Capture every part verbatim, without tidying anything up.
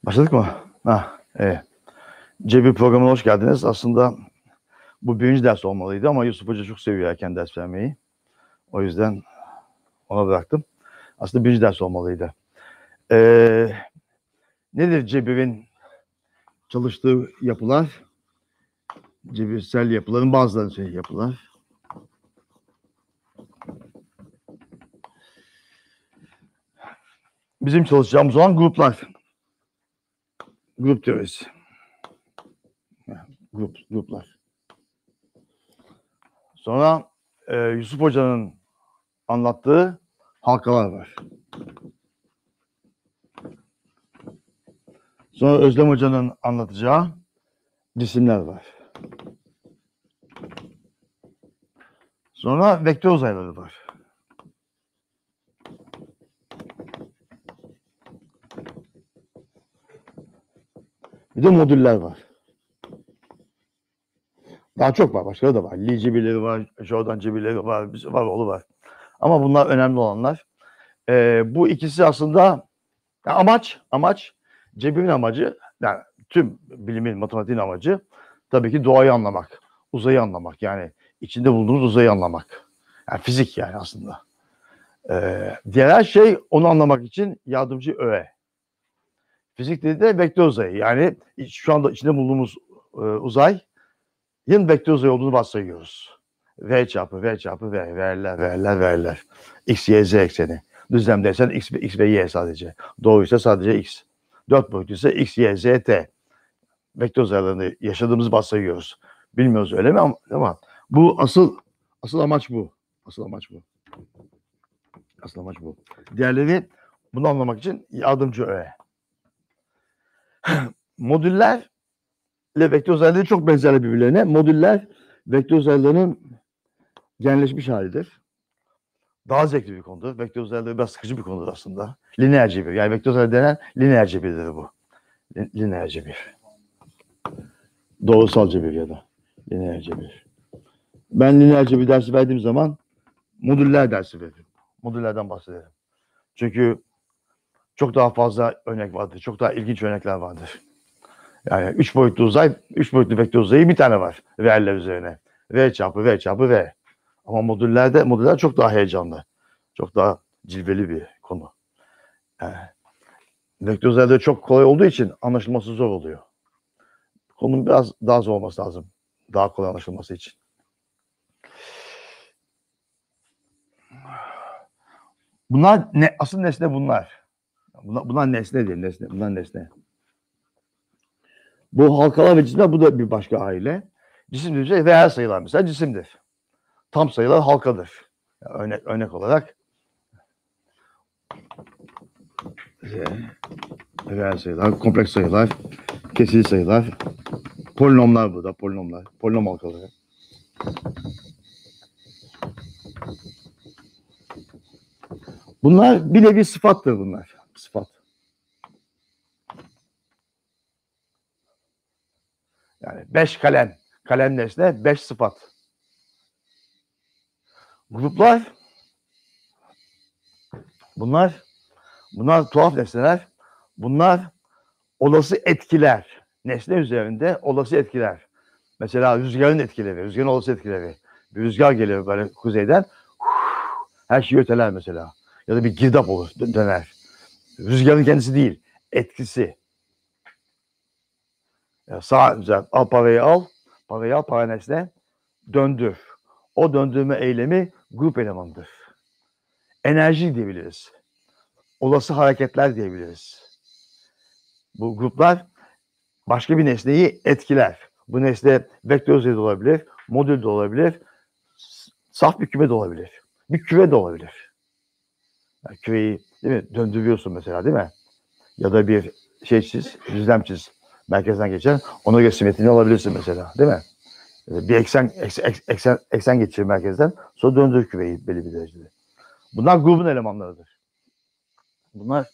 Başladık mı? Ha, evet. Cebir programına hoş geldiniz. Aslında bu birinci ders olmalıydı ama Yusuf Hoca çok seviyor erken ders vermeyi. O yüzden ona bıraktım. Aslında birinci ders olmalıydı. Ee, nedir cebirin çalıştığı yapılar? Cebirsel yapıların bazıları şey yapılar. Bizim çalışacağımız olan gruplar. Grup teorisi. Grup, gruplar. Sonra e, Yusuf Hoca'nın anlattığı halkalar var. Sonra Özlem Hoca'nın anlatacağı cisimler var. Sonra vektör uzayları var. Bir de modüller var. Daha çok var. Başka da var. Lie cebirleri var. Jordan cebirleri var. Var oğlu var. Ama bunlar önemli olanlar. Ee, bu ikisi aslında yani amaç, amaç cebirin amacı, yani tüm bilimin, matematiğin amacı tabii ki doğayı anlamak, uzayı anlamak. Yani içinde bulunduğumuz uzayı anlamak. Yani fizik yani aslında. Ee, diğer her şey onu anlamak için yardımcı öğe. Fizik dedi de vektör uzayı. Yani şu anda içinde bulunduğumuz e, uzay yın vektör uzayı olduğunu varsayıyoruz. V çarpı V çarpı V. Veriler, veriler, veriler. X, Y, Z ekseni. Düzlemdeysen X, X ve Y sadece. Doğruysa sadece X. Dört boyutluysa X, Y, Z, T. Vektör uzaylarını yaşadığımızı varsayıyoruz. Bilmiyoruz öyle mi ama, ama bu asıl asıl amaç bu. Asıl amaç bu. Asıl amaç bu. Diğerleri bunu anlamak için yardımcı öğe. Modüller ile vektör uzayları çok benzerler birbirlerine. Modüller vektör uzaylarının genleşmiş halidir. Daha zevkli bir konudur. Vektör uzayları biraz sıkıcı bir konudur aslında. Lineer cebir. Yani vektör uzayları denen lineer cebirdir bu. Lineer cebir. Doğrusal cebir ya da lineer cebir. Ben lineer cebir dersi verdiğim zaman modüller dersi veririm. Modüllerden bahsederim. Çünkü çok daha fazla örnek vardır. Çok daha ilginç örnekler vardır. Yani üç boyutlu uzay, üç boyutlu vektör uzayı bir tane var. V'ler üzerine. V çarpı V çarpı V. Ama modüllerde, modüller çok daha heyecanlı. Çok daha cilveli bir konu. Yani, vektör uzayda çok kolay olduğu için anlaşılması zor oluyor. Konunun biraz daha zor olması lazım. Daha kolay anlaşılması için. Bunlar ne? Asıl nesne bunlar. Bunlar, bunlar nesne değil, nesne. Bunlar nesne. Bu halkalar ve cisimler, bu da bir başka aile. Cisim dediğimiz şey reel sayılar mesela cisimdir. Tam sayılar halkadır. Yani örnek, örnek olarak reel sayılar, kompleks sayılar, kesili sayılar, polinomlar burada, polinomlar, polinom halkaları. Bunlar bir nevi sıfattır bunlar. Sıfat. Yani beş kalem. Kalem nesne, beş sıfat. Gruplar, bunlar bunlar tuhaf nesneler. Bunlar olası etkiler. Nesne üzerinde olası etkiler. Mesela rüzgarın etkileri, rüzgarın olası etkileri. Bir rüzgar geliyor böyle kuzeyden. Her şeyi öteler mesela. Ya da bir girdap olur, döner. Rüzgarın kendisi değil, etkisi. Ya sağ güzel, al parayı al, parayı al, para nesne, döndür. O döndürme eylemi grup elemanıdır. Enerji diyebiliriz. Olası hareketler diyebiliriz. Bu gruplar başka bir nesneyi etkiler. Bu nesne vektör uzayı da olabilir, modül de olabilir, saf bir küme de olabilir. Bir küve de olabilir. Yani küveyi değil mi, döndürüyorsun mesela değil mi? Ya da bir şey çiz, düzlem çiz. Merkezden geçen, ona göre simetrini alabilirsin mesela değil mi? Bir eksen, eksen, eksen, eksen geçirir merkezden, sonra döndür küveyi belli bir derecede. Bunlar grubun elemanlarıdır. Bunlar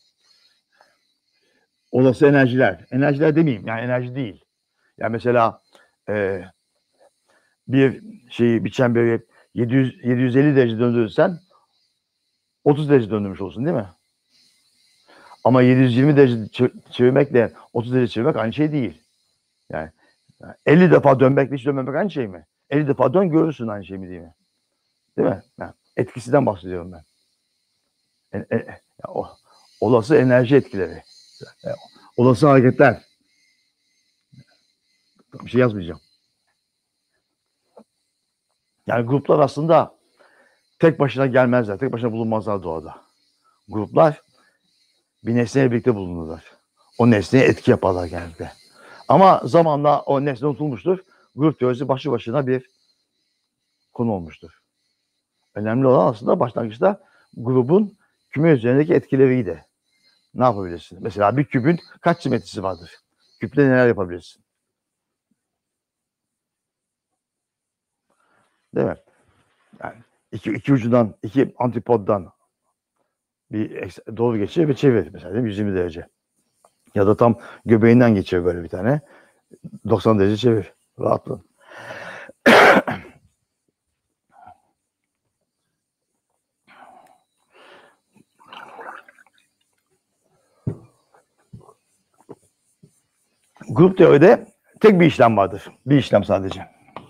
olası enerjiler. Enerjiler demeyeyim, yani enerji değil. Yani mesela e, bir şeyi, bir çemberi yedi yüz, yedi yüz elli derece döndürürsen otuz derece döndürmüş olsun değil mi? Ama yedi yüz yirmi derece çevirmekle otuz derece çevirmek aynı şey değil. Yani elli defa dönmekle hiç dönmemek aynı şey mi? elli defa dön görürsün aynı şey mi değil mi? Değil mi? Yani etkisinden bahsediyorum ben. E, e, o, olası enerji etkileri. E, olası hareketler. Bir şey yazmayacağım. Yani gruplar aslında tek başına gelmezler. Tek başına bulunmazlar doğada. Gruplar bir nesneyle birlikte bulunurlar. O nesneye etki yaparlar genellikle. Ama zamanla o nesne unutulmuştur. Grup teorisi başlı başına bir konu olmuştur. Önemli olan aslında başlangıçta grubun küme üzerindeki etkileriydi. Ne yapabilirsin? Mesela bir küpün kaç simetrisi vardır? Küple neler yapabilirsin? Değil mi? Yani iki, iki ucundan, iki antipoddan bir doğru geçir ve çevir. Mesela yüz yirmi derece. Ya da tam göbeğinden geçir böyle bir tane. doksan derece çevir. Rahatla. Grup teoride tek bir işlem vardır. Bir işlem sadece.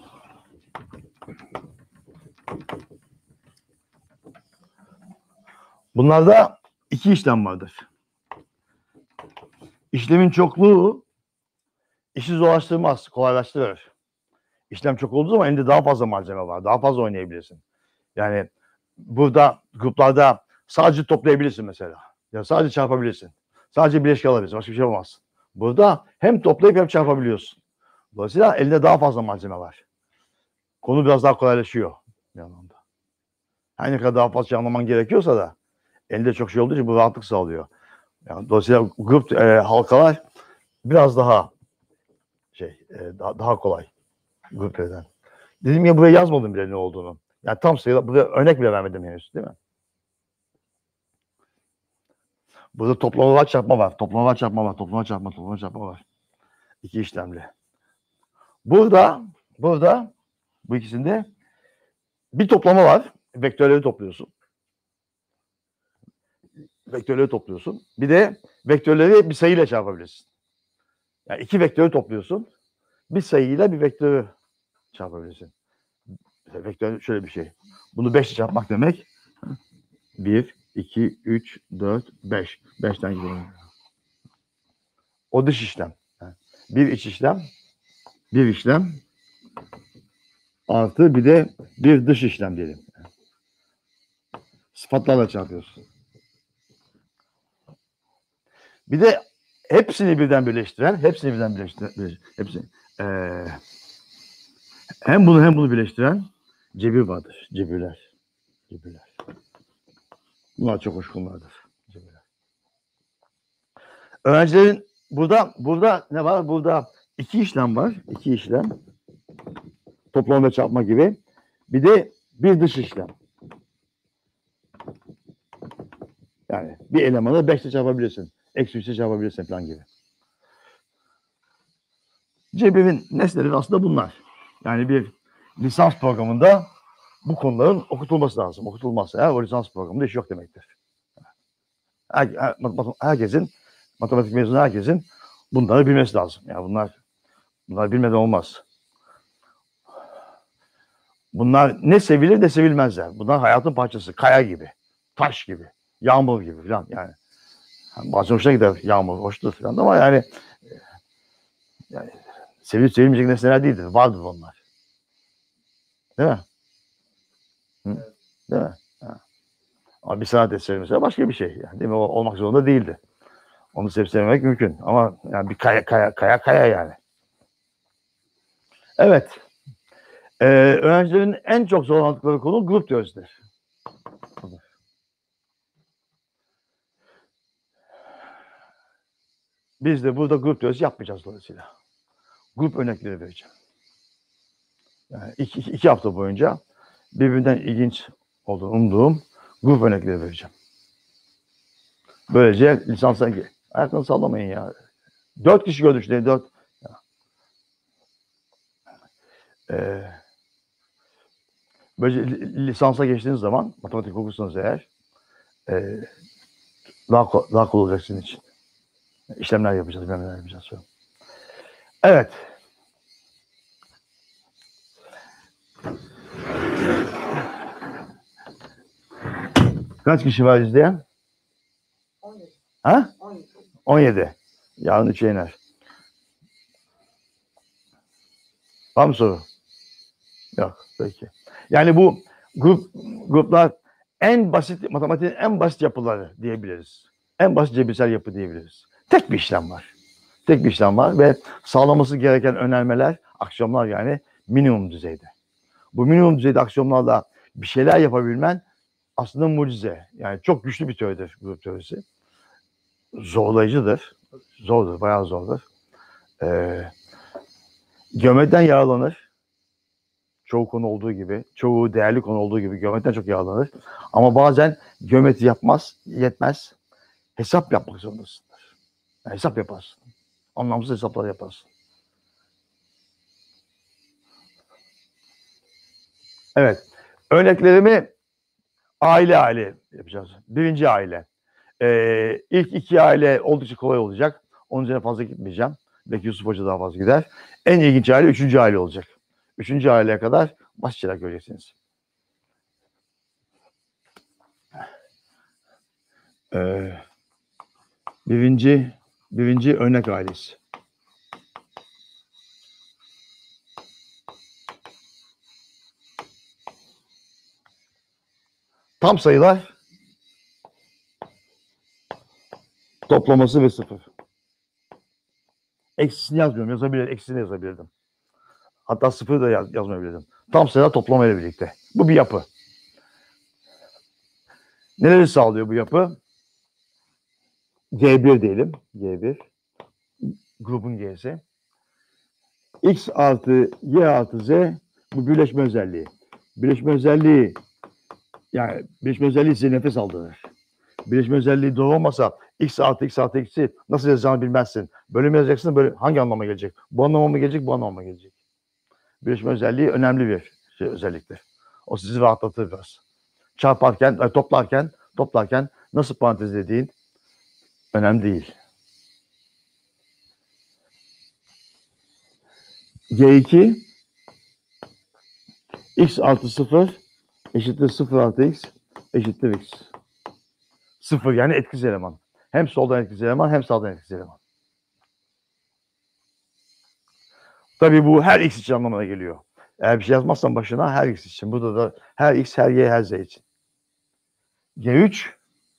Bunlarda iki işlem vardır. İşlemin çokluğu işi zorlaştırmaz, kolaylaştırır. İşlem çok olduğu zaman elinde daha fazla malzeme var. Daha fazla oynayabilirsin. Yani burada gruplarda sadece toplayabilirsin mesela. Ya sadece çarpabilirsin. Sadece bileşik alabilirsin. Başka bir şey yapamazsın. Burada hem toplayıp hem çarpabiliyorsun. Dolayısıyla elinde daha fazla malzeme var. Konu biraz daha kolaylaşıyor bir anlamda. Her ne kadar daha fazla şey anlaman gerekiyorsa da elde çok şey olduğu için bu rahatlık sağlıyor. Yani dolayısıyla grup e, halkalar biraz daha şey e, daha, daha kolay grup eden. Dedim ya buraya yazmadım bile ne olduğunu. Yani tam sayıda buraya örnek bile vermedim henüz değil mi? Burada toplama var, çarpma var. Toplama var, çarpma var. Toplama çarpma, toplama çarpma var. İki işlemli. Burada burada bu ikisinde bir toplama var. Vektörleri topluyorsun. Vektörleri topluyorsun. Bir de vektörleri bir sayıyla çarpabilirsin. Yani iki vektörü topluyorsun. Bir sayıyla bir vektörü çarpabilirsin. Mesela vektör şöyle bir şey. Bunu beş ile çarpmak demek. bir, iki, üç, dört, beş. beşten gidiyorum. O dış işlem. Bir iç işlem. Bir işlem. Artı bir de bir dış işlem diyelim. Sıfatlarla çarpıyorsun. Bir de hepsini birden birleştiren, hepsini birden birleştiren, hepsini, ee, hem bunu hem bunu birleştiren cebir vardır. Cebirler. Cebirler. Bunlar çok hoş konulardır. Cebirler. Öğrencilerin burada burada ne var? Burada iki işlem var. İki işlem. Toplama ve çarpma gibi. Bir de bir dış işlem. Yani bir elemanı beşle çarpabilirsin. Eksi üçle çarpabilirsin falan gibi. Cebirin nesneleri aslında bunlar. Yani bir lisans programında bu konuların okutulması lazım. Okutulmazsa eğer o lisans programında iş yok demektir. Her, her, herkesin, matematik mezunu herkesin bunları bilmesi lazım. Yani bunlar bunlar bilmeden olmaz. Bunlar ne sevilir ne sevilmezler. Bunlar hayatın parçası. Kaya gibi, taş gibi, yağmur gibi falan yani. Bazen hoşuna gider yağmur, hoştur falan ama yani yani sevilip sevilmeyecek nesneler değildir. Vardır onlar. Değil mi? Hı? Değil mi? Ha. Ama bir sanat eseri mesela başka bir şey. Yani, değil mi? O olmak zorunda değildi. Onu sevip sevmemek mümkün. Ama yani bir kaya kaya kaya kaya yani. Evet. Ee, öğrencilerin en çok zorlandıkları konu grup teorisidir. Biz de burada grup teorisi yapmayacağız dolayısıyla. Grup örnekleri vereceğim. Yani iki, iki, iki hafta boyunca birbirinden ilginç olduğunu umduğum grup örnekleri vereceğim. Böylece lisansa ayaklarını sallamayın ya. Dört kişi gördük işte. Dört. Ee, böylece lisansa geçtiğiniz zaman matematik okursanız eğer e, Daha, ko- daha kolay olacak sizin için. İşlemler yapacağız, işlemler yapacağız. Evet. Kaç kişi var izleyen? on yedi. Ha? on yedi. on yedi. Yarın üçe iner. Var mı soru? Yok. Peki. Yani bu grup gruplar en basit, matematiğin en basit yapıları diyebiliriz. En basit cebirsel yapı diyebiliriz. Tek bir işlem var. Tek bir işlem var ve sağlaması gereken önermeler, aksiyonlar yani minimum düzeyde. Bu minimum düzeyde aksiyonlarla bir şeyler yapabilmen aslında mucize. Yani çok güçlü bir teoridir grup teorisi. Zorlayıcıdır. Zordur, bayağı zordur. Ee, geometriden yararlanır. Çoğu konu olduğu gibi, çoğu değerli konu olduğu gibi geometriden çok yararlanır. Ama bazen geometri yapmaz, yetmez. Hesap yapmak zorundasındır. Yani hesap yaparsın. Anlamsız hesaplar yaparsın. Evet. Örneklerimi aile aile yapacağız. Birinci aile. Ee, ilk iki aile oldukça kolay olacak. Onun üzerine fazla gitmeyeceğim. Belki Yusuf Hoca daha fazla gider. En ilginç aile üçüncü aile olacak. Üçüncü aileye kadar basit şeyler göreceksiniz. Ee, birinci, birinci örnek ailesi. Tam sayılar toplaması ve sıfır. Eksisini yazmıyorum. Yazabilir, eksisini yazabilirdim. Hatta sıfırı da yaz, yazmayabilirdim. Tam sayılar toplamayla birlikte. Bu bir yapı. Neleri sağlıyor bu yapı? G bir diyelim. G bir. Grubun G'si. X artı Y artı Z bu birleşme özelliği. Birleşme özelliği yani birleşme özelliği size nefes aldırır. Birleşme özelliği doğru olmasa X artı X artı X'i nasıl yazacağını bilmezsin. Böyle mi yazacaksın? Böyle hangi anlama gelecek? Bu anlama mı gelecek? Bu anlama mı gelecek? Birleşme özelliği önemli bir şey, özelliktir. O sizi rahatlatır biraz. Çarparken, toplarken, toplarken nasıl parantez dediğin önemli değil. G iki X artı sıfır eşittir sıfır artı X eşittir X. Sıfır yani etkisiz eleman. Hem soldan etkisiz eleman hem sağdan etkisiz eleman. Tabii bu her X için anlamına geliyor. Eğer bir şey yazmazsan başına her X için. Burada da her X, her Y, her Z için. G üç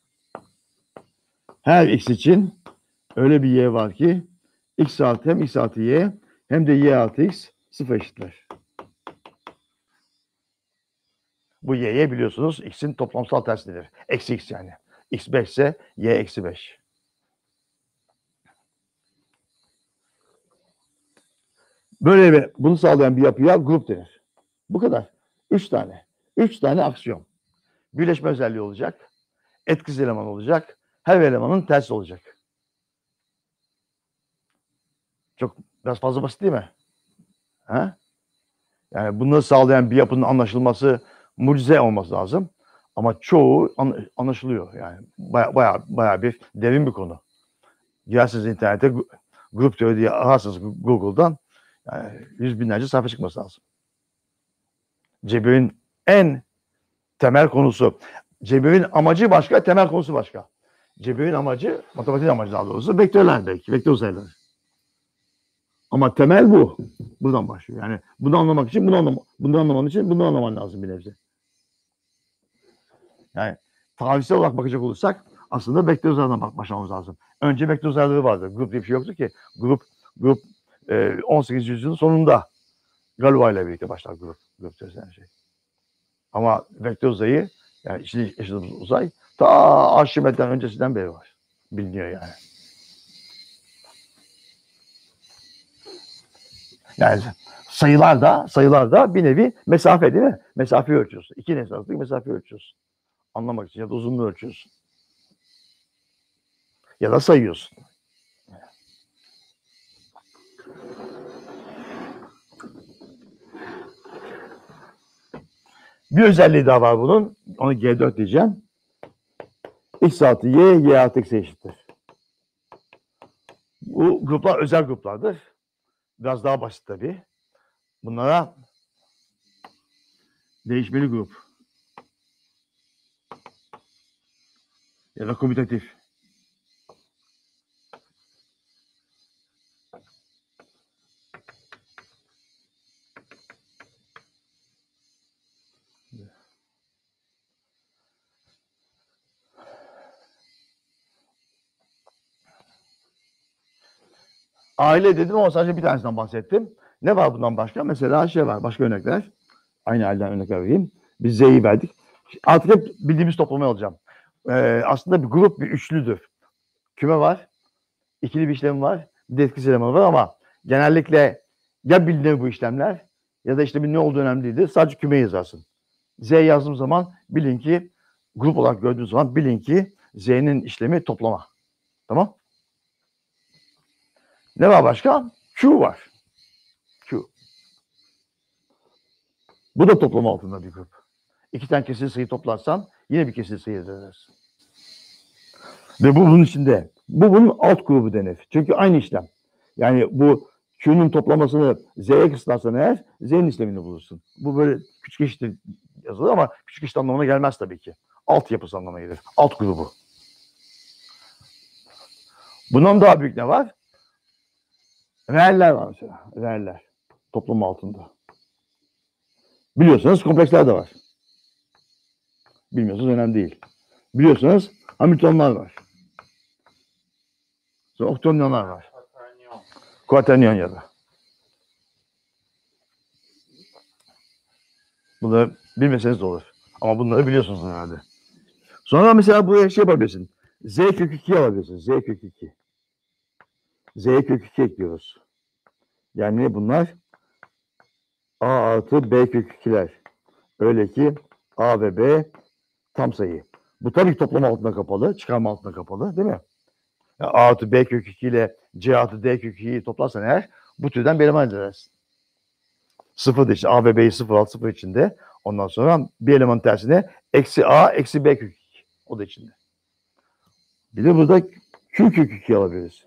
her X için öyle bir Y var ki X artı hem X artı Y hem de Y artı X sıfır eşitler. Bu Y'ye biliyorsunuz X'in toplamsal tersidir. Eksi X yani. X beş ise Y eksi beş. Böyle bir, bunu sağlayan bir yapıya grup denir. Bu kadar. Üç tane. Üç tane aksiyon. Birleşme özelliği olacak. Etkisiz eleman olacak. Her elemanın tersi olacak. Çok biraz fazla basit değil mi? Ha? Yani bunları sağlayan bir yapının anlaşılması mucize olması lazım. Ama çoğu anlaşılıyor. Yani baya baya baya bir derin bir konu. Girersiniz internete grup teori diye ararsınız Google'dan. Yani yüz binlerce sayfa çıkması lazım. Cebir'in en temel konusu. Cebir'in amacı başka, temel konusu başka. Cebir'in amacı, matematik amacı daha doğrusu vektörler belki, vektör sayıları. Ama temel bu. Buradan başlıyor. Yani bunu anlamak için, bunu anlamak, bunu anlaman için bunu anlaman lazım bir nebze. Yani tarihsel olarak bakacak olursak aslında vektör sayılarına bak, başlamamız lazım. Önce vektör sayıları vardı. Grup diye bir şey yoktu ki. Grup, grup e, on sekizinci yüzyılın sonunda Galois ile birlikte başlar grup. Grup denilen şey. Ama vektör uzayı yani içinde yaşadığımız uzay ta Arşimet'ten öncesinden beri var. Biliniyor yani. Yani sayılar da sayılar da bir nevi mesafe değil mi? Mesafe ölçüyorsun. İki nesne arasındaki mesafe ölçüyorsun. Anlamak için ya da uzunluğu ölçüyorsun. Ya da sayıyorsun. Bir özelliği daha var bunun. Onu G dört diyeceğim. X artı Y, Y artı X'e eşittir. Bu gruplar özel gruplardır. Biraz daha basit tabii. Bunlara değişmeli grup ya da komütatif aile dedim ama sadece bir tanesinden bahsettim. Ne var bundan başka? Mesela şey var, başka örnekler. Aynı aileden örnekler vereyim. Biz Z'yi verdik. Artık hep bildiğimiz toplamayı alacağım. Ee, aslında bir grup bir üçlüdür. Küme var, ikili bir işlem var, bir de etkisiz elemanı var ama genellikle ya bilinir bu işlemler ya da işte bir ne olduğu önemli değildir. Sadece küme yazarsın. Z yazdığım zaman bilin ki grup olarak gördüğünüz zaman bilin ki Z'nin işlemi toplama. Tamam? Ne var başka? Q var. Q. Bu da toplama altında bir grup. İki tane kesir sayı toplarsan yine bir kesir sayı elde edersin. Ve bu bunun içinde. Bu bunun alt grubu denir. Çünkü aynı işlem. Yani bu Q'nun toplamasını Z'ye kısıtlarsan eğer Z'nin işlemini bulursun. Bu böyle küçük eşittir yazılır ama küçük eşit anlamına gelmez tabii ki. Alt yapısı anlamına gelir. Alt grubu. Bundan daha büyük ne var? Reeller var mesela. Reeller. Toplama altında. Biliyorsanız kompleksler de var. Bilmiyorsanız önemli değil. Biliyorsanız Hamiltonlar var. Sonra oktonyonlar var. Kuaternyon ya da. Bunları bilmeseniz de olur. Ama bunları biliyorsunuz herhalde. Sonra mesela buraya şey yapabilirsin. Z kök iki alabilirsin. Z kök iki. Z kök iki ekliyoruz. Yani bunlar A artı B kök ikiler. Öyle ki A ve B tam sayı. Bu tabii ki toplama altında kapalı, çıkarma altında kapalı değil mi? Yani A artı B kök iki ile C artı D kök ikiyi toplarsan eğer bu türden bir eleman elde edersin. Sıfır işte A ve B'yi sıfır alt sıfır içinde. Ondan sonra bir elemanın tersine eksi A eksi B kök iki. O da içinde. Bir de burada Q kök iki alabiliriz.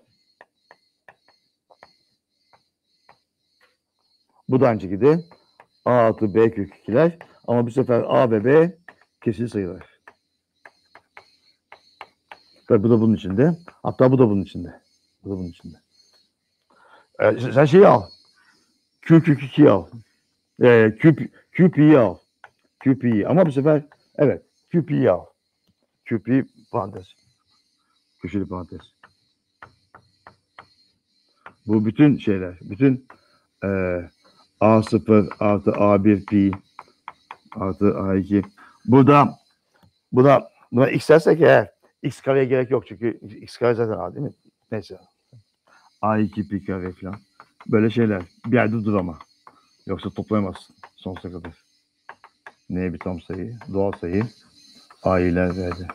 Bu da aynı şekilde A artı B kök ikiler ama bu sefer A ve B kesir sayılar. Tabii bu da bunun içinde. Hatta bu da bunun içinde. Bu da bunun içinde. Ee, sen şeyi al. Q kök ikiyi al. Ee, Q, Q P'yi al. Q P'yi ama bu sefer evet Q P'yi al. Q P parantez. Köşeli parantez. Bu bütün şeyler. Bütün e, A sıfır artı A bir pi artı A iki. Burada buna, buna x dersek eğer x kareye gerek yok çünkü x kare zaten A değil mi? Neyse. A iki pi kare falan. Böyle şeyler. Bir yerde dur ama. Yoksa toplayamazsın sonsuza kadar. Neye bir tam sayı? Doğal sayı. A'yılar verdi.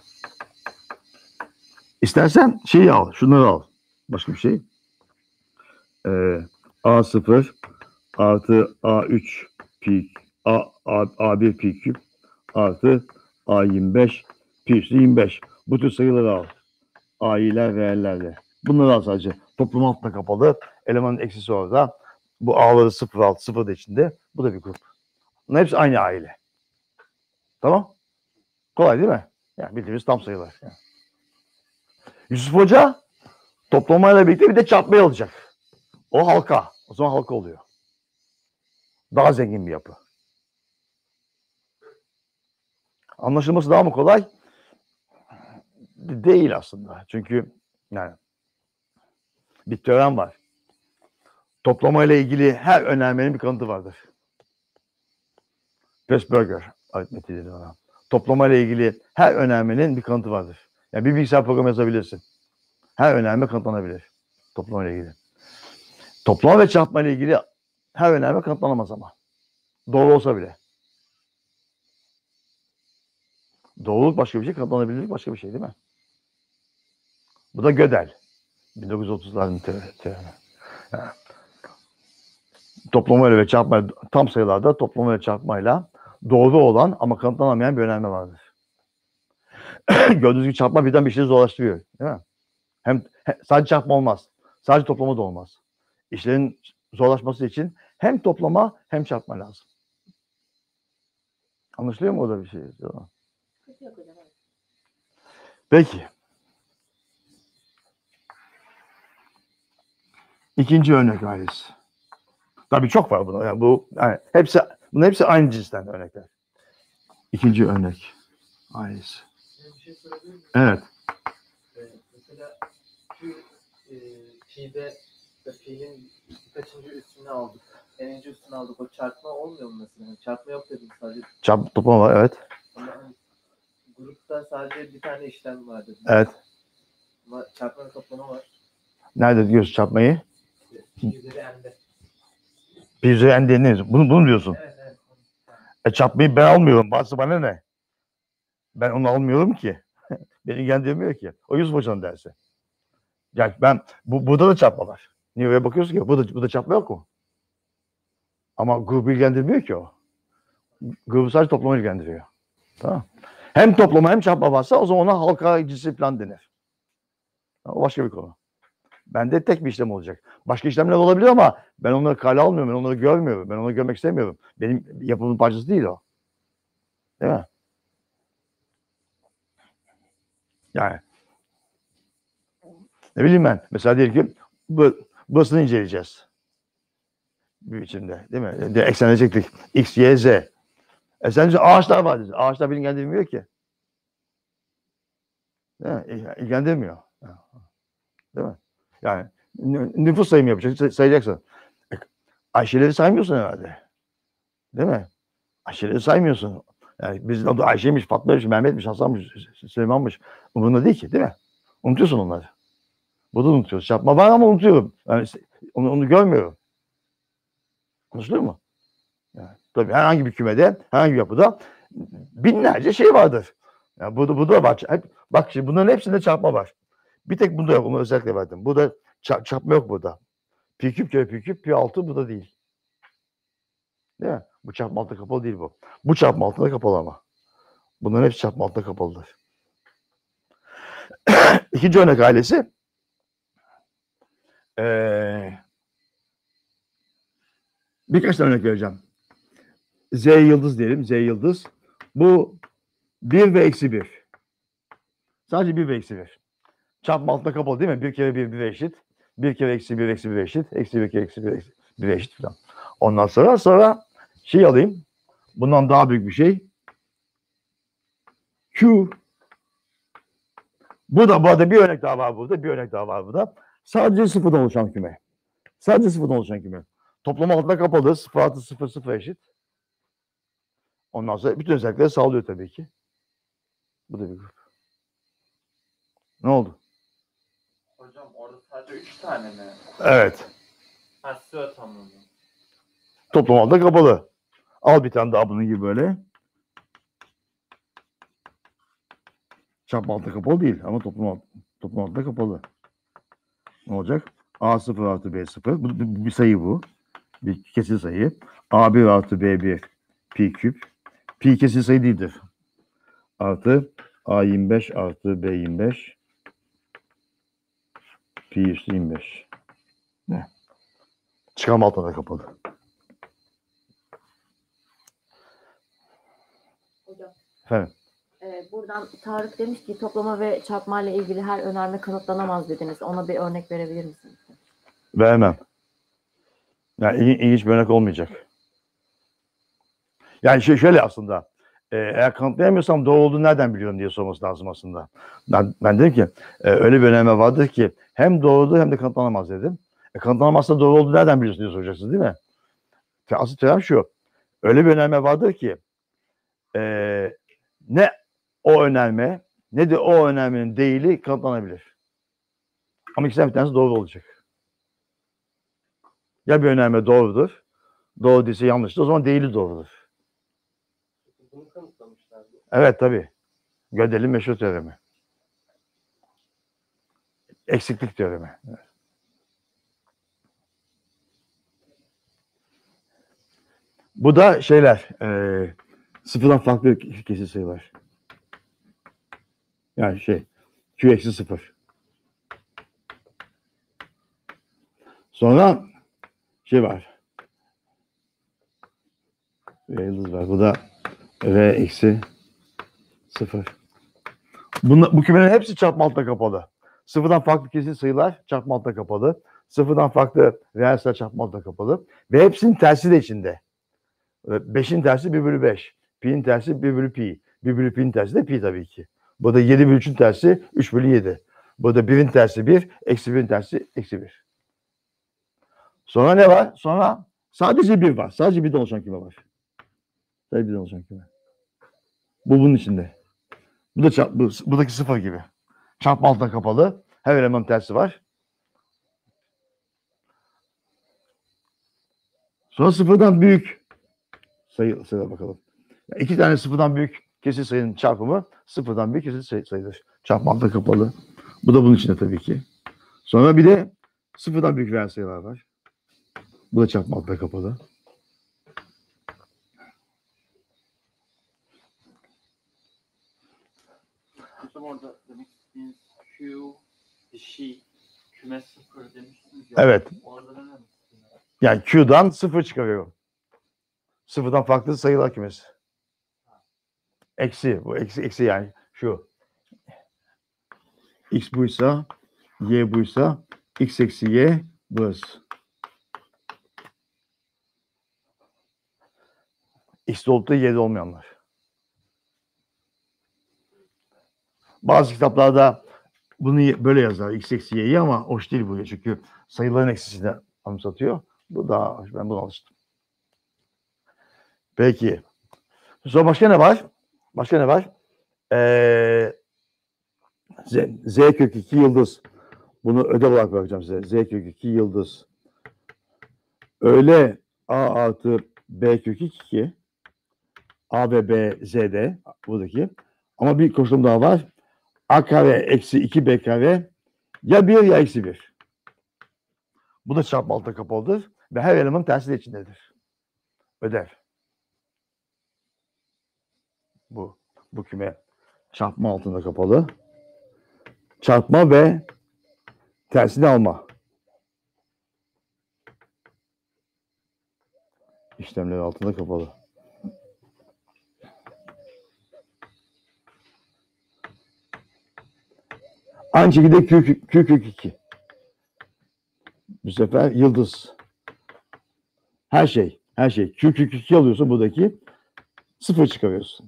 İstersen şeyi al. Şunları al. Başka bir şey. Ee, A sıfır artı A üç pi A, A, A bir pi küp artı A yirmi beş pi üstü yirmi beş. Bu tür sayıları al. A'yılar reellerle. Bunları al sadece. Toplum altında kapalı. Elemanın eksisi orada. Bu A'ları sıfır altı sıfır da içinde. Bu da bir grup. Bunlar hepsi aynı aile. Tamam? Kolay değil mi? Yani bildiğimiz tam sayılar. Yani. Yusuf Hoca toplamayla birlikte bir de çarpmayı alacak. O halka. O zaman halka oluyor. Daha zengin bir yapı. Anlaşılması daha mı kolay? Değil aslında. Çünkü yani bir teorem var. Toplamayla ilgili her önermenin bir kanıtı vardır. Pressburger aritmetiği dedi ona. Toplamayla ilgili her önermenin bir kanıtı vardır. Yani bir bilgisayar programı yazabilirsin. Her önerme kanıtlanabilir. Toplamayla ilgili. Toplama ve çarpma ile ilgili her önerme kanıtlanamaz ama. Doğru olsa bile. Doğruluk başka bir şey, kanıtlanabilirlik başka bir şey değil mi? Bu da Gödel. bin dokuz yüz otuzların teoremi. Yani, toplamayla ve çarpmayla, tam sayılarda toplamayla ve çarpmayla doğru olan ama kanıtlanamayan bir önerme vardır. Gördüğünüz gibi çarpma birden bir şeyi zorlaştırıyor. Değil mi? Hem, he- sadece çarpma olmaz. Sadece toplama da olmaz. İşlerin zorlaşması için hem toplama hem çarpma lazım. Anlaşılıyor mu orada bir şey? Sıkıntı yok hocam. Evet. Peki. İkinci örnek ailesi. Tabii çok var buna. Yani bu yani hepsi bunun hepsi aynı cinsten örnekler. İkinci örnek ailesi. Bir şey sorabilir miyim? Evet. Ee, mesela şu e, pi'de işte pi'nin kaçıncı üstüne aldık? Eninci üstüne aldık. O çarpma olmuyor mu mesela? Yani çarpma yok dedim sadece. Çarpma toplama var. Evet. Ama hani grupta sadece bir tane işlem var dedim. Evet. Ama çarpma ve toplama var. Nerede diyorsun çarpmayı? Pi üzeri n'de. Bir üzeri n denir. Bunu, bunu diyorsun. Evet evet. E çarpmayı ben almıyorum. Bazı bana ne? Ben onu almıyorum ki. Beni ilgilendirmiyor ki. O Yusuf Hoca'nın dersi. Yani ben bu, burada da çarpma var. Niye öyle bakıyorsun ki? Burada, burada çarpma yok mu? Ama grubu ilgilendirmiyor ki o. Grubu sadece toplama ilgilendiriyor. Tamam. Hem toplama hem çarpma varsa o zaman ona halka cinsi plan denir. O başka bir konu. Bende tek bir işlem olacak. Başka işlemler olabilir ama ben onları kale almıyorum. Ben onları görmüyorum. Ben onları görmek istemiyorum. Benim yapımın parçası değil o. Değil mi? Yani ne bileyim ben. Mesela diyelim ki bu, burasını inceleyeceğiz. Bir biçimde. Değil mi? De, eksenecektik. X, Y, Z. E sence ağaçlar var dedi. Ağaçlar beni ilgilendirmiyor ki. Değil mi? İl- İlgilendirmiyor. Değil mi? Yani nüfus sayımı yapacaksın, sayacaksın. E, Ayşeleri saymıyorsun herhalde. Değil mi? Ayşeleri saymıyorsun. Yani bizim adı Ayşe'ymiş, Fatma'ymış, Mehmet'miş, Hasan'mış, Süleyman'mış. Umurunda değil ki, değil mi? Unutuyorsun onları. Burada unutuyoruz. Çarpma var ama unutuyorum. Yani onu, onu görmüyorum. Anlaşılıyor mu? Yani, tabii herhangi bir kümede, herhangi bir yapıda binlerce şey vardır. Yani burada, burada var. Hep, bak şimdi bunların hepsinde çarpma var. Bir tek bunda yok. Onu özellikle verdim. Burada ça- çarpma yok burada. Pi küp kere pi küp, pi altı bu da değil. Değil mi? Bu çarpma altında kapalı değil bu. Bu çarpma altında kapalı ama. Bunların hepsi çarpma altında kapalıdır. İkinci örnek ailesi. Ee, birkaç tane örnek vereceğim. Z yıldız diyelim. Z yıldız. Bu bir ve eksi bir. Sadece bir ve eksi bir. Çarpma altında kapalı değil mi? Bir kere bir, bir eşit. Bir kere eksi bir, eksi bir eşit. Eksi bir kere eksi bir, eksi bir eşit falan. Ondan sonra sonra şey alayım. Bundan daha büyük bir şey. Q. Bu da bu arada bir örnek daha var burada. Bir örnek daha var burada. Sadece sıfırdan oluşan küme. Sadece sıfırdan oluşan küme. Toplama altında kapalı. Sıfır artı sıfır, sıfır eşit. Ondan sonra bütün özellikleri sağlıyor tabii ki. Bu da bir grup. Ne oldu? Hocam orada sadece üç tane mi? Evet. Ha sıra tamamı. Toplama altında kapalı. Al bir tane daha bunun gibi böyle. Çarpma altında kapalı değil ama toplama, toplama altında kapalı. Ne olacak? A sıfır artı B sıfır. Bu, bu- bir sayı bu. Bir kesin sayı. A bir artı B bir pi küp. Pi kesin sayı değildir. Artı A yirmi beş artı B yirmi beş pi üstü yirmi beş. Ne? Çıkarma altında kapalı. Hocam. Efendim? e, buradan Tarık demiş ki toplama ve çarpma ile ilgili her önerme kanıtlanamaz dediniz. Ona bir örnek verebilir misiniz? Vermem. Yani il- ilginç bir örnek olmayacak. Yani şey şöyle aslında. e, eğer kanıtlayamıyorsam doğru olduğunu nereden biliyorum diye sorması lazım aslında. Ben, ben dedim ki e, öyle bir önerme vardır ki hem doğrudur hem de kanıtlanamaz dedim. E, kanıtlanamazsa doğru olduğunu nereden biliyorsun diye soracaksınız değil mi? Te- Asıl teorem şu. Öyle bir önerme vardır ki e, ne o önerme ne de o önermenin değili kanıtlanabilir. Ama ikisinden bir tanesi doğru olacak. Ya bir önerme doğrudur, doğru değilse yanlıştır, o zaman değili doğrudur. Bunu kanıtlamışlardı. Evet tabii. Gödel'in meşhur teoremi. Eksiklik teoremi. Evet. Bu da şeyler, e, sıfırdan farklı kesin sayılar. Yani şey Q eksi sıfır. Sonra şey var. V yıldız var. Bu da V eksi sıfır. Bunla, bu kümenin hepsi çarpma altına kapalı. Sıfırdan farklı kesin sayılar çarpma altına kapalı. Sıfırdan farklı reel sayılar çarpma altına kapalı. Ve hepsinin tersi de içinde. beşin tersi bir bölü beş. Pi'nin tersi bir bölü pi. bir bölü pi'nin tersi de pi tabii ki. Burada yedi bölü üçün tersi üç bölü yedi. Burada birin tersi bir. Eksi birin tersi eksi bir. Sonra ne var? Sonra sadece bir var. Sadece birden oluşan küme var. Sadece birden oluşan küme. Bu bunun içinde. Bu da çarp, bu, buradaki sıfır gibi. Çarpma altına kapalı. Her elemanın tersi var. Sonra sıfırdan büyük sayı, sayıya bakalım. Yani iki tane sıfırdan büyük kesir sayının çarpımı sıfırdan büyük kesir sayı, sayıdır. Çarpma altına kapalı. Bu da bunun içinde tabii ki. Sonra bir de sıfırdan büyük reel sayılar var. Bu da çarpma altına kapalı. Hocam orada demek istediğiniz Q dişi küme sıfır demiştiniz ya. Evet. Orada ne demek istediğiniz? Yani Q'dan sıfır çıkarıyorum. Sıfırdan farklı sayılar kümesi. Eksi. Bu eksi, eksi yani şu. X buysa, Y buysa, X eksi Y burası. X'de olup da Y'de olmayanlar. Bazı kitaplarda bunu böyle yazar. X eksi Y'yi ama hoş değil bu. Çünkü sayıların eksisini anımsatıyor. Bu daha hoş. Ben buna alıştım. Peki. Sonra başka ne var? Başka ne var? Ee, Z, Z kök iki yıldız. Bunu ödev olarak bırakacağım size. Z kök iki yıldız. Öyle A artı B kök iki. A ve B Z'de buradaki. Ama bir koşulum daha var. A kare eksi iki B kare ya bir ya eksi bir. Bu da çarpma altına kapalıdır. Ve her elemanın tersi de içindedir. Ödev. Bu. Bu küme çarpma altında kapalı. Çarpma ve tersini alma. İşlemleri altında kapalı. Aynı şekilde Q, Q kök iki. Bu sefer yıldız. Her şey. Her şey. Q kök iki alıyorsun buradaki. Sıfır çıkarıyorsun.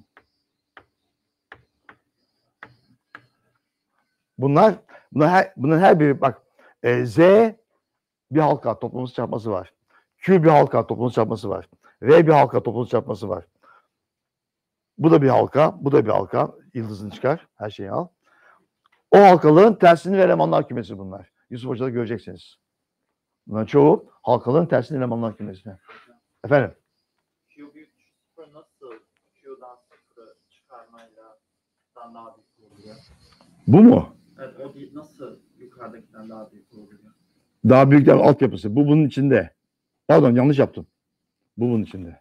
Bunlar, bunlar her, bunların her biri bak e, Z bir halka toplaması çarpması var. Q bir halka toplaması çarpması var. R bir halka toplaması çarpması var. Bu da bir halka, bu da bir halka. Yıldızını çıkar, her şeyi al. O halkaların tersini ve elemanlar kümesi bunlar. Yusuf Hoca'da göreceksiniz. Bunların çoğu halkaların tersini elemanlar kümesi. Efendim? Q büyük sıfır nasıl Q'dan sıfırı çıkarmayla daha büyük oluyor? Bu mu? Evet, o değil, nasıl yukarıdakinden daha büyük oluyor? Daha büyük bir altyapısı. Bu bunun içinde. Pardon yanlış yaptım. Bu bunun içinde.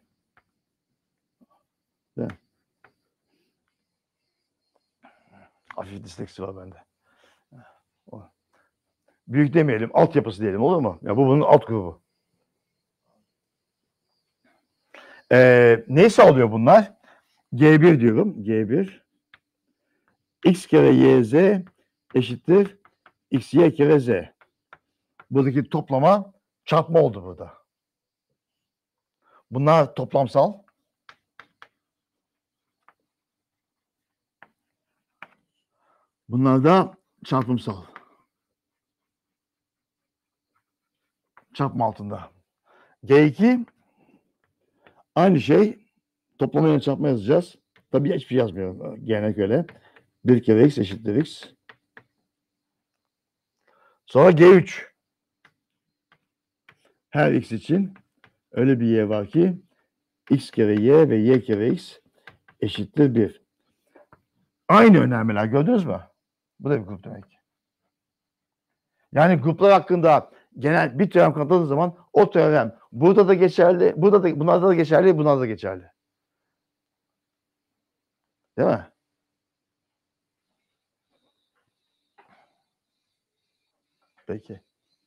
Değil mi? Hafif disleksi var bende. Büyük demeyelim, altyapısı diyelim, olur mu? Ya bu bunun alt grubu. Ee, neyi sağlıyor bunlar? G bir diyorum. G bir. X kere Y Z eşittir X Y kere Z. Buradaki toplama çarpma oldu burada. Bunlar toplamsal. Bunlar da çarpımsal. Çarpma altında. G iki aynı şey. Toplamayla çarpma yazacağız. Tabii hiçbir şey yazmıyorum. Gene öyle. bir kere x eşittir x. Sonra G üç. Her x için öyle bir y var ki x kere y ve y kere x eşittir bir. Aynı önermeler gördünüz mü? Bu da bir grup demek. Yani gruplar hakkında genel bir teorem kanıtladığınız zaman o teorem burada da geçerli, burada da bunlarda da geçerli, bunlarda da geçerli. Değil mi? Peki.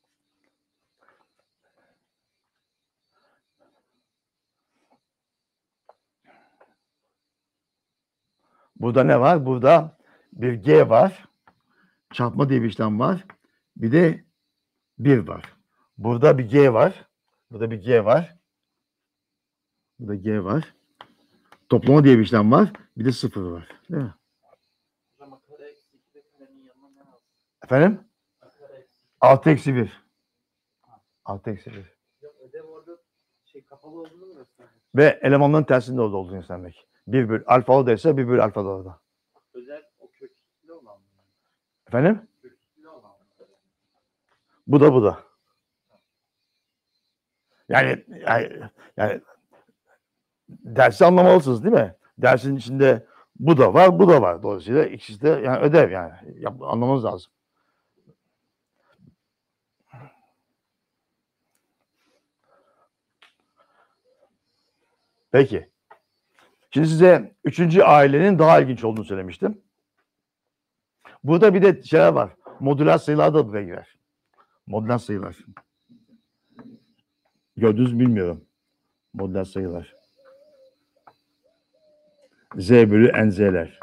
Burada ne var? Burada bir G var. Çarpma diye bir işlem var. Bir de bir var. Burada bir G var. Burada bir G var. Burada G var. Toplama diye bir işlem var. Bir de sıfır var. Değil mi? Hocam kare eksi ikide karenin yanına ne yazsın? Efendim? Kare eksi iki. altı eksi bir. altı eksi bir. Yok, ödev orada şey kapalı olduğunu mu gösteriyor? Ve elemanların tersinde orada olduğunu göstermek. bir bölü alfa oradaysa bir bölü alfa da orada. Özel o köklü olan mı? Efendim? Köklü olan mı? Bu da bu da. Yani, yani, yani dersi anlamalısınız değil mi? Dersin içinde bu da var, bu da var. Dolayısıyla ikisi de yani ödev yani. Yap, anlamanız lazım. Peki. Şimdi size üçüncü ailenin daha ilginç olduğunu söylemiştim. Burada bir de şeyler var. Modüler sayılar da buraya girer. Modüler sayılar. Gördünüz mü bilmiyorum. Modüler sayılar. Z bölü N Z'ler.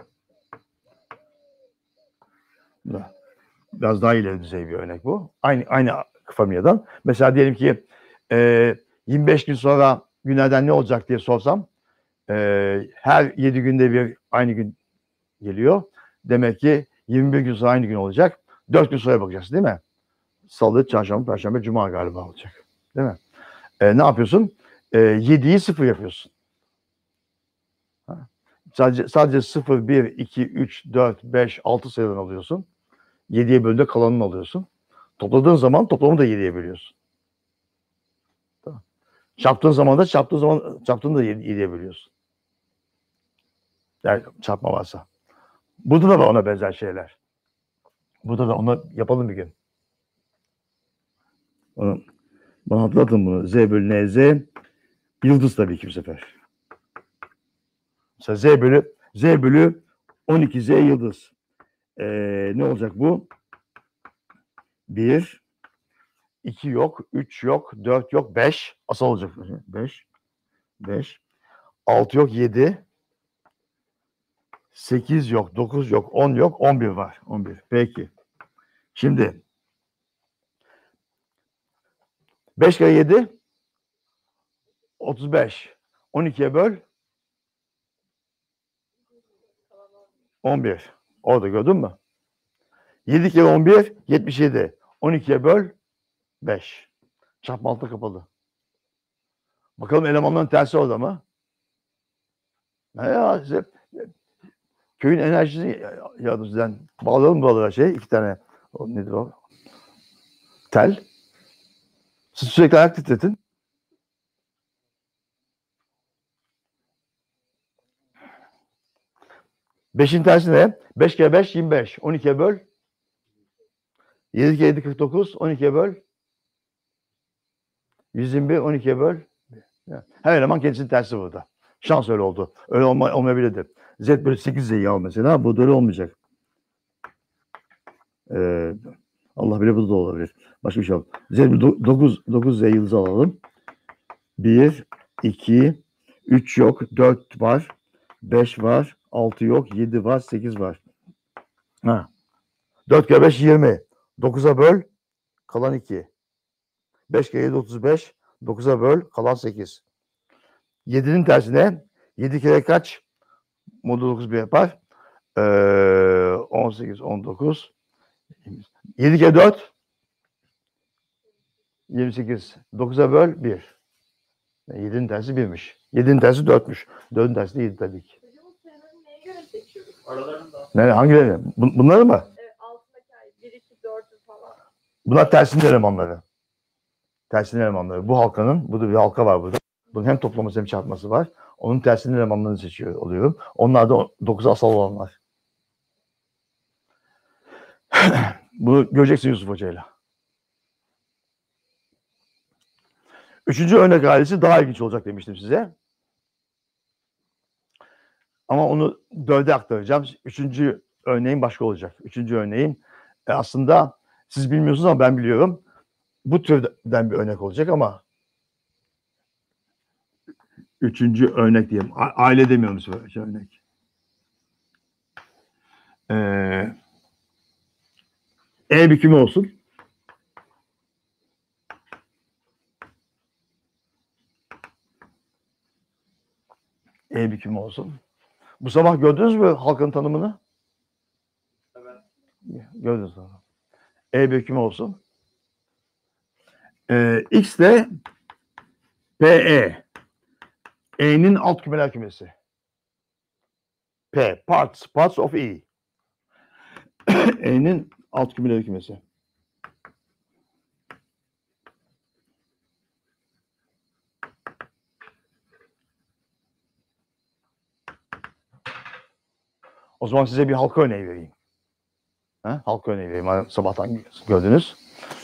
Biraz daha ileri düzey bir örnek bu. Aynı aynı familyadan. Mesela diyelim ki e, yirmi beş gün sonra günlerden ne olacak diye sorsam e, her yedi günde bir aynı gün geliyor. Demek ki yirmi bir gün sonra aynı gün olacak. dört gün sonra bakacaksın değil mi? Salı, çarşamba, perşembe, cuma galiba olacak. Değil mi? E, ne yapıyorsun? E, yediyi sıfır yapıyorsun. Ha? Sadece, sadece sıfır, bir, iki, üç, dört, beş, altı sayıdan alıyorsun. yediye bölünde kalanını alıyorsun. Topladığın zaman toplamı da yediye bölüyorsun. Tamam. Çarptığın zaman da çarptığın zaman çarptığını da yediye bölüyorsun. Yani çarpma varsa. Burada da var ona benzer şeyler. Burada da onu yapalım bir gün. Onu, bana hatırlatın bunu. Z bölü N Z. Yıldız tabii ki bu sefer. Mesela Z bölü Z bölü on iki Z yıldız. Ee, ne olacak bu? bir, iki yok, üç yok, dört yok, beş. Asal olacak. beş, beş. altı yok, yedi. sekiz yok, dokuz yok, on yok, on bir var. on bir. Peki. Şimdi beş kere yedi otuz beş. on ikiye böl on bir. Orada gördün mü? yedi kere on bir yetmiş yedi. on ikiye böl beş. Çarpma altı kapalı. Bakalım elemanların tersi orada mı? Ne ya size köyün enerjisini yardım sizden bağlayalım buralara şey. iki tane o nedir o? Tel. Siz sürekli ayak titretin. beşin tersi ne? beş kere beş yirmi beş. on ikiye böl. yedi kere yedi kırk dokuz. on ikiye böl. yüz yirmi bir. on ikiye böl. Her eleman kendisinin tersi burada. Şans öyle oldu. Öyle olma, olmayabilirdi. Z bölü sekiz Z'yi al mesela. Bu da öyle olmayacak. Ee, Allah bilir bu da olabilir. Başka bir şey yok. Z bölü dokuz, dokuz Z yıldızı alalım. bir, iki, üç yok. dört var. beş var. altı yok. yedi var. sekiz var. Ha. dört kere beş yirmi. dokuza böl. Kalan iki. beş kere yedi otuz beş. dokuza böl. Kalan sekiz. yedinin tersine yedi kere kaç? Modül dokuz bir yapar. Ee, on sekiz, on dokuz. yedi kere dört. yirmi sekiz. dokuza böl bir. yedinin tersi birmiş. yedinin tersi dörtmüş. dördün tersi de yedi tabii ki. Hocam o sayıları neye göre seçiyoruz? Aralarında. Ne, hangileri? Bun- Bunları mı? Evet, altındaki ay bir, iki, dördü falan. Bunlar tersinin elemanları. Tersinin elemanları. Bu halkanın, burada bir halka var burada. Bunun hem toplaması hem çarpması var. Onun tersinin elemanlarını seçiyor oluyorum. Onlar da dokuza asal olanlar. Bunu göreceksin Yusuf Hoca'yla. Üçüncü örnek ailesi daha ilginç olacak demiştim size. Ama onu dörde aktaracağım. Üçüncü örneğin başka olacak. Üçüncü örneğin e, aslında Siz bilmiyorsunuz ama ben biliyorum. Bu türden bir örnek olacak ama üçüncü örnek diyeyim. A- aile demiyorum size şey örnek. Ee, E bükümü olsun. E bükümü olsun. Bu sabah gördünüz mü halkın tanımını? Evet. Gördünüz mü? E bükümü olsun. Ee, X de P E. E'nin alt kümeler kümesi. P. Parts. Parts of E. E'nin alt kümeler kümesi. O zaman size bir halka örneği vereyim. Ha? Halka örneği vereyim. Hani sabahtan gördünüz.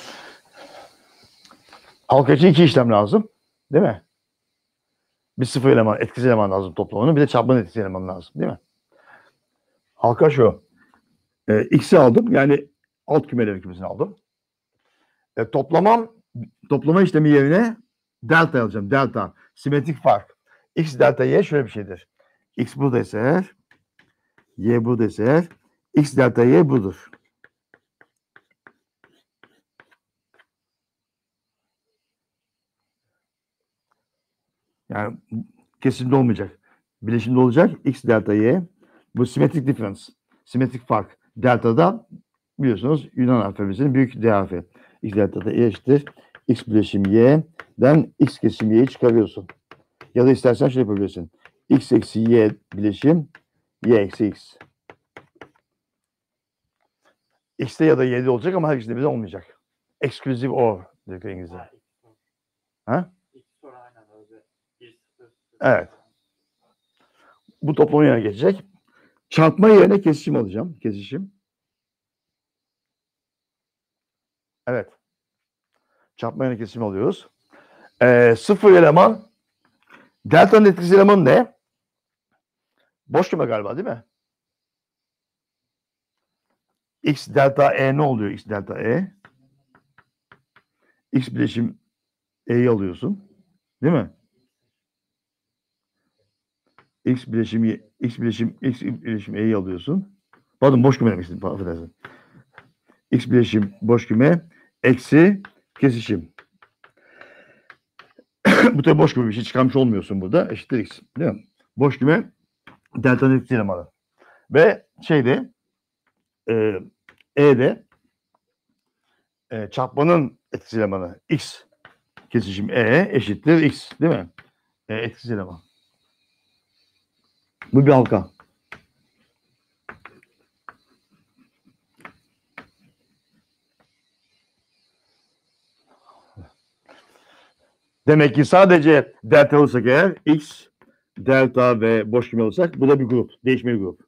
Halka için iki işlem lazım. Değil mi? Bir sıfır eleman, etkisiz eleman lazım toplamının. Bir de çarpmanın etkisiz elemanı lazım. Değil mi? Halka şu. E, X'i aldım. Yani alt kümeleri kümesini aldım. E, toplamam, toplama işlemi yerine delta alacağım. Delta. Simetrik fark. X delta Y şöyle bir şeydir. X buradaysa eğer, Y buradaysa eğer, X delta Y budur. Yani kesimde olmayacak. Bileşimde olacak. X delta Y. Bu simetrik difference. Simetrik fark. Delta da biliyorsunuz Yunan alfabesinin büyük D harfi. X delta da Y eşittir. X bileşim Y'den X kesim Y'yi çıkarıyorsun. Ya da istersen şöyle yapabilirsin. X eksi Y bileşim Y eksi X. X'te ya da Y'de olacak ama her ikisinde birden olmayacak. Exclusive or diyor İngilizce. Ha? Evet. Bu toplama yerine geçecek. Çarpma yerine kesişim alacağım. Kesişim. Evet. Çarpma yerine kesişim alıyoruz. Ee, sıfır eleman. Delta'nın etkisi elemanı ne? Boş küme galiba değil mi? X delta E ne oluyor? X delta E. X bileşim E'yi alıyorsun. Değil mi? X bileşim Y- X bileşim X bileşim E'yi alıyorsun. Pardon boş küme demek istedim. Affedersin. X bileşim boş küme eksi kesişim. Bu tabi boş küme bir şey çıkarmış olmuyorsun burada. Eşittir X. Değil mi? Boş küme delta'nın etkisi elemanı. Ve şeyde e, E'de e, çarpmanın etkisi elemanı X kesişim E eşittir X. Değil mi? E, etkisi eleman. Bu bir halka. Demek ki sadece delta olursak eğer X, delta ve boş küme olursak bu da bir grup. Değişmeli grup.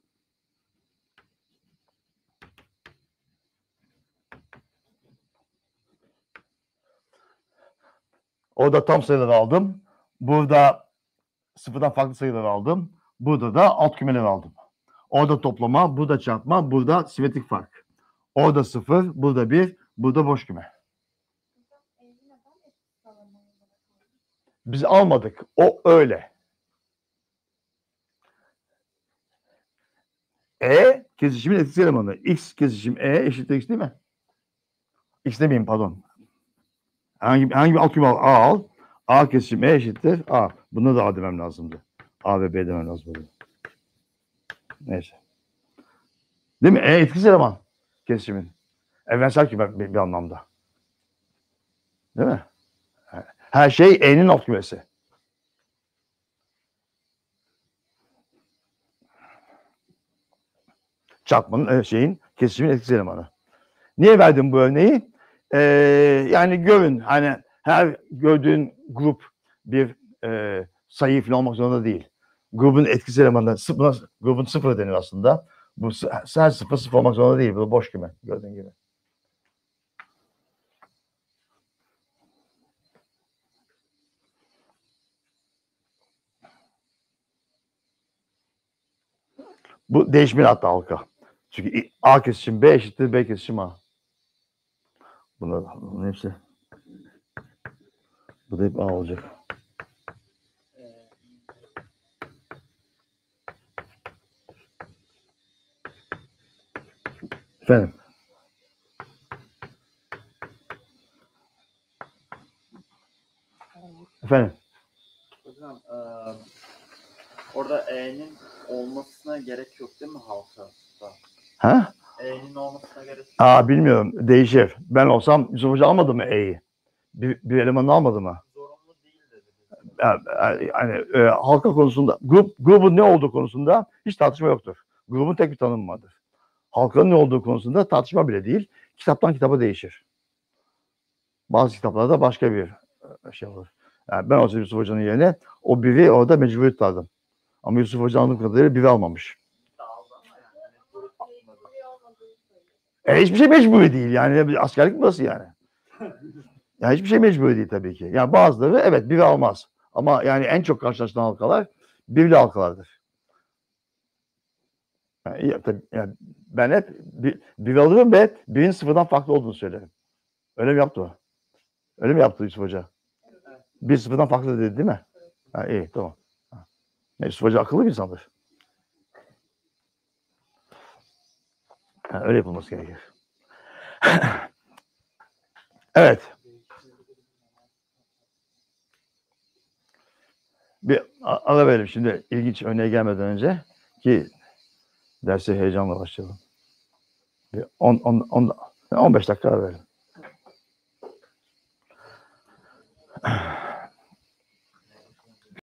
Orada tam sayıları aldım. Burada sıfırdan farklı sayıları aldım. Burada da alt kümeleri aldım. Orada toplama, burada çarpma, burada simetrik fark. Orada sıfır, burada bir, burada boş küme. Biz almadık. O öyle. E kesişimin etkisi elemanı. X kesişim E eşittir X değil mi? X demeyeyim pardon. Hangi, hangi bir alt küme al? A al. A kesişim E eşittir A. Buna da A demem lazımdı. A ve B demem lazımdı. Neyse. Değil mi? E etkisi eleman kesişimin. Evrensel küme bir, bir anlamda. Değil mi? Her şey E'nin alt kümesi. Çarpmanın şeyin kesişimin etkisi elemanı. Niye verdim bu örneği? Ee, yani görün hani her gördüğün grup bir e, sayı falan olmak zorunda değil. Grubun etkisi elemanı sıfır, grubun sıfır denir aslında. Bu her sıfır sıfır olmak zorunda değil. Bu boş küme gördüğün gibi. Bu değişmeli hatta halka. Çünkü A kesişim B eşittir B kesişim A. Bunlar, bunların hepsi. Bu da hep A olacak. Ee, Efendim. Efendim. hocam e, orada E'nin olmasına gerek yok değil mi halka? Ha? E'nin olmasına gerek yok. Aa bilmiyorum. Değişir. Ben olsam Yusuf Hoca almadı mı E'yi? Bir, bir elemanı almadı mı? Zorunlu değil dedi. Yani, yani e, halka konusunda, grup grubun ne olduğu konusunda hiç tartışma yoktur. Grubun tek bir tanımı vardır. Halkanın ne olduğu konusunda tartışma bile değil. Kitaptan kitaba değişir. Bazı kitaplarda başka bir e, şey olur. Yani ben olsam Yusuf Hoca'nın yerine o biri orada mecburi tutardım. Ama Yusuf Hoca anladığım kadarıyla biri almamış. Dağıldı ama yani. Grup atmadı. Mecburi olmadığını söylüyor. E, hiçbir şey mecburi değil. Yani bir askerlik burası yani. Yani hiçbir şey mecburi değil tabii ki. Yani bazıları evet biri almaz. Ama yani en çok karşılaşılan halkalar birli halkalardır. Yani, iyi, tabii, yani ben hep bir, bir alırım ve birin sıfırdan farklı olduğunu söylerim. Öyle mi yaptı o? Öyle mi yaptı Yusuf Hoca? Bir sıfırdan farklı dedi değil mi? Ha, iyi tamam. Ha. Yusuf Hoca akıllı bir insandır. Ha, öyle yapılması gerekir. Evet. Bir a- ara verelim şimdi ilginç örneğe gelmeden önce ki derse heyecanla başlayalım. Bir on, on, on, on beş dakika ara verelim.